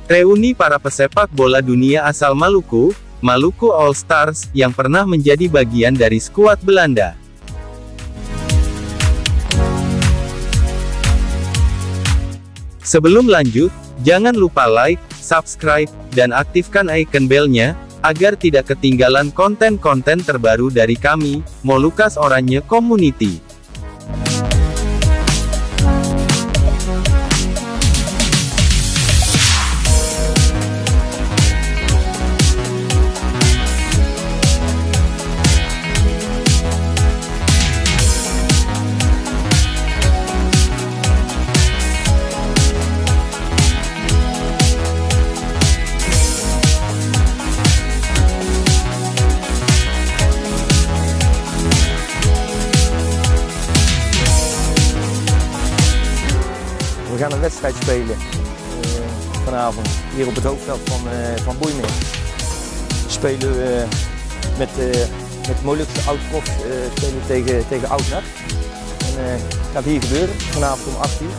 Reuni para pesepak bola dunia asal Maluku, Maluku All Stars, yang pernah menjadi bagian dari skuad Belanda. Sebelum lanjut, jangan lupa like, subscribe, dan aktifkan icon bell-nya, agar tidak ketinggalan konten-konten terbaru dari kami, Molucas Oranje Community. We gaan een wedstrijd spelen vanavond hier op het hoofdveld van Boeimeer. Spelen we met Molukse oud-profs tegen oud-NAC. En gaat hier gebeuren, vanavond om 8 uur.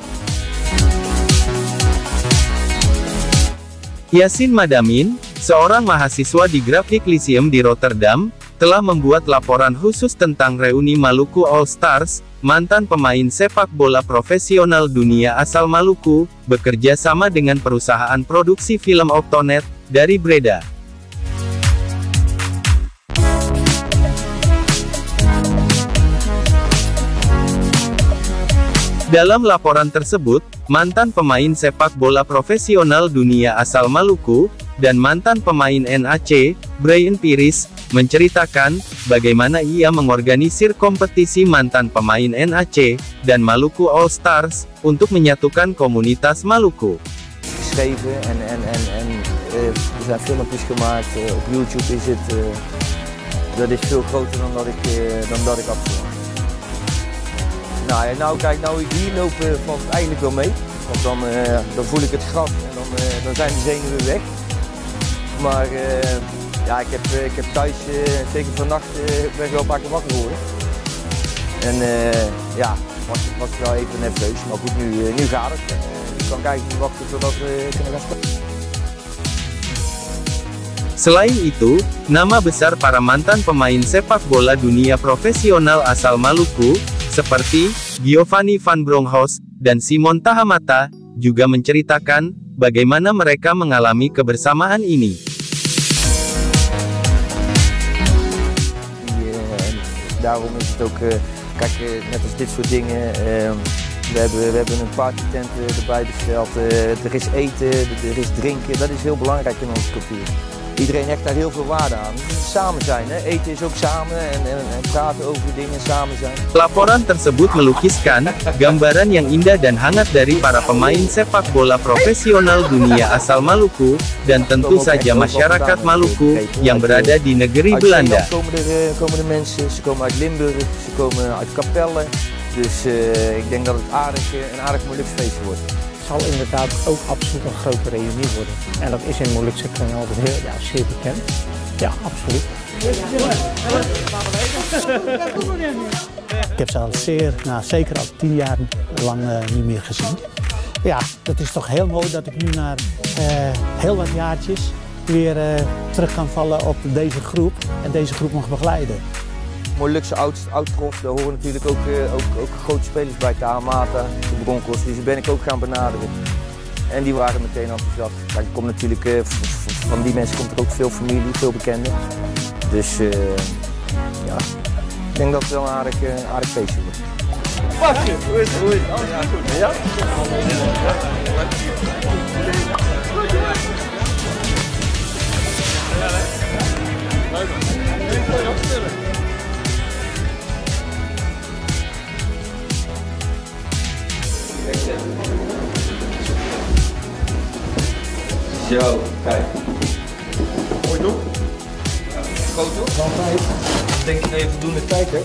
Yasin Madamin, seorang mahasiswa di Graphic Lyceum di Rotterdam, telah membuat laporan khusus tentang reuni Maluku All Stars, mantan pemain sepak bola profesional dunia asal Maluku, bekerja sama dengan perusahaan produksi film Octonet, dari Breda. Dalam laporan tersebut, mantan pemain sepak bola profesional dunia asal Maluku, dan mantan pemain NAC, Brian Piris, menceritakan bagaimana ia mengorganisir kompetisi mantan pemain NAC dan Maluku All Stars untuk menyatukan komunitas Maluku. Geschreven en er zijn filmpjes gemaakt. Op YouTube is het dat is veel groter dan dat ik had verwacht. Nou ik hier loop, valt het eigenlijk wel mee. Want dan voel ik het gras en dan zijn de zenuwen weg. Maar ja, ik heb thuis, zeker vannacht, ben ik wel een paar keer wakker geworden. En ja, was wel even nerveus, maar goed, nu gaat het. Ik kan eigenlijk niet wachten totdat we kunnen gaan spelen. Selain itu, nama besar para mantan pemain sepak bola dunia profesional asal Maluku, seperti Giovanni van Bronckhorst dan Simon Tahamata, juga menceritakan bagaimana mereka mengalami kebersamaan ini. Daarom is het ook, kijk, net als dit soort dingen, we hebben een partytent erbij besteld, er is eten, er is drinken, dat is heel belangrijk in onze cultuur. Iedereen hecht daar heel veel waarde aan. Samen zijn, hè? Eten is ook samen en praten over dingen, samen zijn. Laporan tersebut melukiskan gambaran yang indah dan hangat dari para pemain sepak bola profesional dunia asal Maluku, dan tentu saja masyarakat Maluku yang berada di negeri Belanda. Komen er mensen, ze komen uit Limburg, ze komen uit Capelle. Dus ik denk dat het een aardig Molukse feestje wordt. Het zal inderdaad ook absoluut een grote reunie worden. En dat is in Molukse kringen altijd heel, zeer bekend. Ja, absoluut. Ik heb ze al zeker al 10 jaar lang niet meer gezien. Ja, dat is toch heel mooi dat ik nu na heel wat jaartjes weer terug kan vallen op deze groep en deze groep mag begeleiden. Molukse oud-profs, daar horen natuurlijk ook grote spelers bij, Tahamata, de Bronckhorst, die ben ik ook gaan benaderen. En die waren meteen enthousiast. Kijk, er komt natuurlijk, van die mensen komt er ook veel familie, veel bekenden. Dus ja, ik denk dat het wel een aardig feestje wordt. Wachtje, hoe is het? Alles goed? Ja? Zo, kijk. Mooi toch? Groot toch? Altijd. Ik denk dat je voldoende tijd hebt.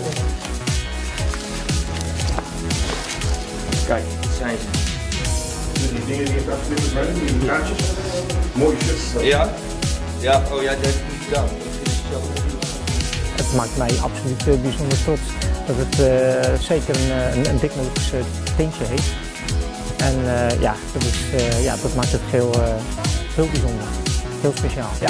Kijk, dit zijn ze. Die dingen die je hebt afgeknipt, die draadjes. Mooie shirts. Ja? Ja, oh ja, dat heb ik niet gedaan. Het maakt mij absoluut bijzonder trots dat het zeker een dik Molukse tintje heeft. En ja, dat maakt het heel bijzonder. Heel speciaal, ja.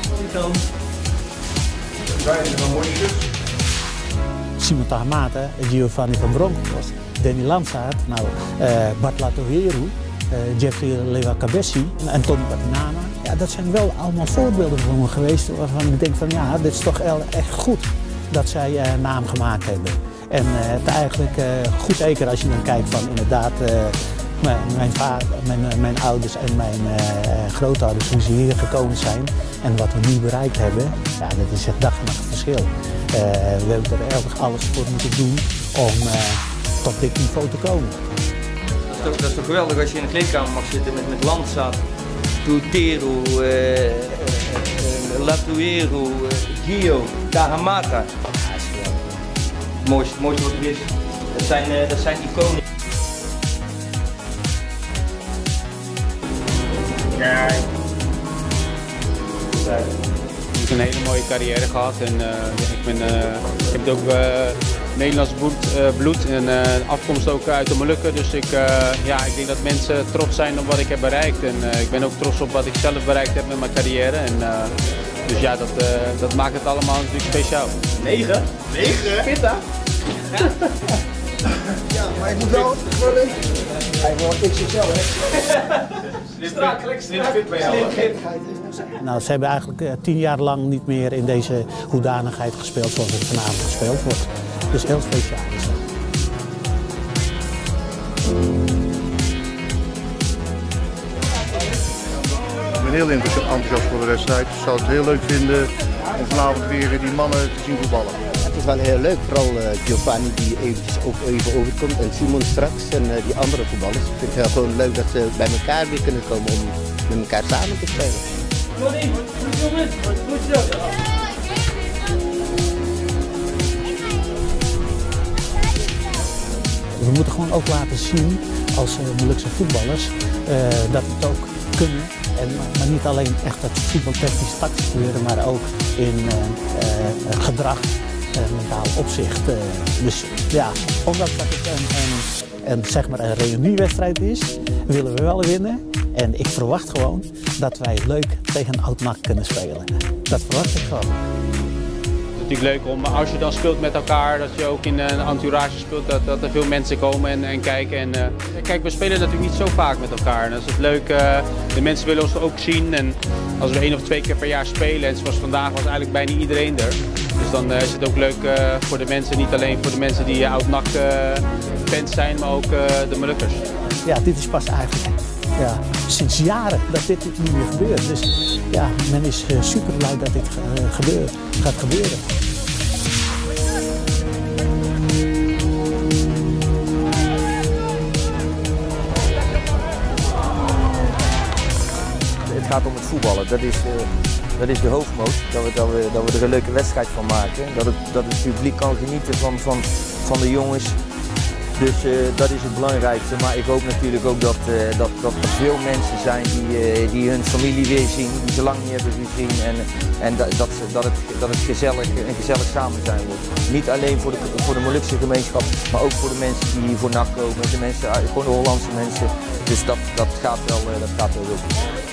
Simon Tahamata, Giovanni van Bronckhorst, Danny Landsaat, Bart Latoveru, Jeffrey Lewakabessi en Tony Patinama. Ja, dat zijn wel allemaal voorbeelden voor me geweest waarvan ik denk van ja, dit is toch echt goed dat zij naam gemaakt hebben. En het eigenlijk goed, zeker als je dan kijkt van inderdaad mijn ouders en mijn grootouders, hoe ze hier gekomen zijn en wat we nu bereikt hebben, ja, dat is het dag en nacht verschil. We hebben er echt alles voor moeten doen om tot dit niveau te komen. Dat is toch geweldig als je in de kleedkamer mag zitten met Landsaat, Tutero, Latoveru, Gio, Tahamata. Ja, dat is geweldig. Het mooiste wat er is. Dat zijn iconen. Kijk. Ik heb een hele mooie carrière gehad en ik heb ook Nederlands bloed en afkomst ook uit de Molukken. Dus ik denk dat mensen trots zijn op wat ik heb bereikt. En ik ben ook trots op wat ik zelf bereikt heb met mijn carrière. En, dus ja, dat maakt het allemaal natuurlijk speciaal. 9? 9? Pitta? Ja, maar ik moet wel worden. Hij wordt XXL, hè? Strak, slim fit bij jou. Nou, ze hebben eigenlijk 10 jaar lang niet meer in deze hoedanigheid gespeeld zoals het vanavond gespeeld wordt. Dus heel speciaal is dat. Ik ben heel enthousiast voor de wedstrijd. Ik zou het heel leuk vinden om vanavond weer die mannen te zien voetballen. Het is wel heel leuk, vooral Giovanni die eventjes ook even overkomt en Simon straks en die andere voetballers. Ik vind het gewoon leuk dat ze bij elkaar weer kunnen komen om met elkaar samen te spelen. We moeten gewoon ook laten zien als Molukse voetballers dat we het ook kunnen. Maar niet alleen echt het voetbaltechnisch tactisch gebeuren, maar ook in gedrag, mentaal opzicht. Dus ja, ondanks dat het zeg maar een reuniewedstrijd is, willen we wel winnen. En ik verwacht gewoon dat wij leuk tegen Oud-NAC kunnen spelen. Dat verwacht ik gewoon. Het is natuurlijk leuk om, als je dan speelt met elkaar, dat je ook in een entourage speelt, dat er veel mensen komen en kijken. En, kijk, we spelen natuurlijk niet zo vaak met elkaar. En dat is het leuk. De mensen willen ons ook zien. En als we 1 of 2 keer per jaar spelen, en zoals vandaag was eigenlijk bijna iedereen er. Dus dan is het ook leuk voor de mensen, niet alleen voor de mensen die Oud-NAC fans zijn, maar ook de Molukkers. Ja, dit is pas eigenlijk sinds jaren dat dit niet meer gebeurt. Dus ja, men is super blij dat dit gaat gebeuren. Het gaat om het voetballen, dat is de hoofdmoot, dat we er een leuke wedstrijd van maken. Dat het publiek kan genieten van de jongens. Dus dat is het belangrijkste, maar ik hoop natuurlijk ook dat er veel mensen zijn die hun familie weer zien, die ze lang niet hebben gezien en dat het een gezellig samen zijn wordt. Niet alleen voor de Molukse gemeenschap, maar ook voor de mensen die hier voor NAC komen, de mensen, gewoon de Hollandse mensen. Dus dat gaat wel heel goed.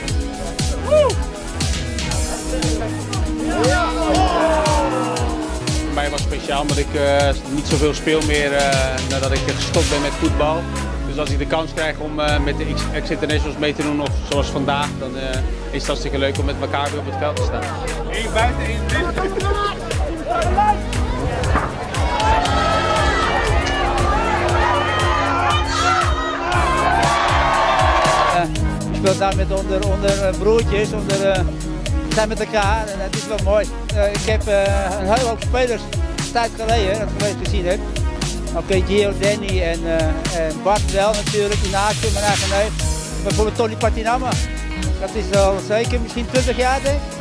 Voor mij was het speciaal omdat ik niet zoveel speel meer nadat ik gestopt ben met voetbal. Dus als ik de kans krijg om met de X-Internationals mee te doen, of zoals vandaag, dan is het hartstikke leuk om met elkaar weer op het veld te staan. 1 buiten, 1 binnen. Je speelt daar onder broertjes, zijn met elkaar en het is wel mooi. Ik heb een hele hoop spelers een tijd geleden, dat ik gezien heb. Oké, Gio, Danny en Bart wel natuurlijk, in Aken, mijn eigen neef. Bijvoorbeeld Tony Patinama, dat is al zeker misschien 20 jaar denk ik.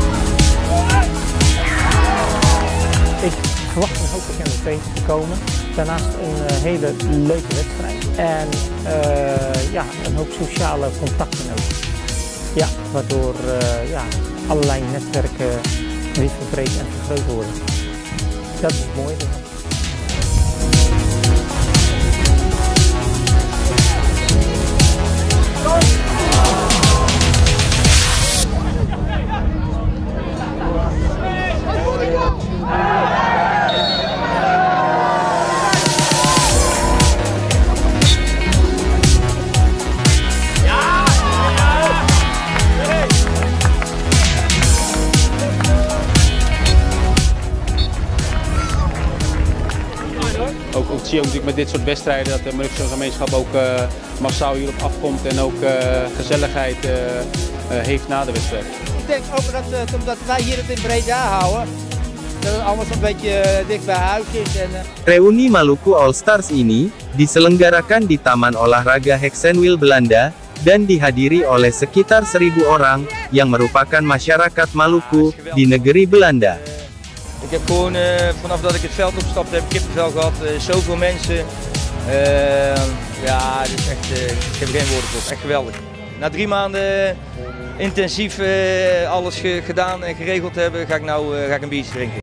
Ik verwacht een hoop van de te komen. Daarnaast een hele leuke wedstrijd en ja, een hoop sociale contacten ook. Ja, waardoor allerlei netwerken weer verbreed en vergroot worden. Dat is mooi. Ook zie je ook natuurlijk met dit soort wedstrijden dat de Molukse gemeenschap ook massaal hierop afkomt en ook gezelligheid heeft na de wedstrijd. Ik denk ook dat omdat wij hier het in Breda houden, dat het allemaal zo'n beetje dicht bij huis is. Reuni Maluku All Stars ini diselenggarakan di Taman Olahraga Heksenwiel Belanda dan dihadiri oleh sekitar 1000 orang yang merupakan masyarakat Maluku di negeri Belanda. Ik heb gewoon vanaf dat ik het veld opstapte, heb ik kippenvel gehad, zoveel mensen. Ja, het is echt, ik heb er geen woorden voor, echt geweldig. Na 3 maanden intensief alles gedaan en geregeld hebben, ga ik een biertje drinken.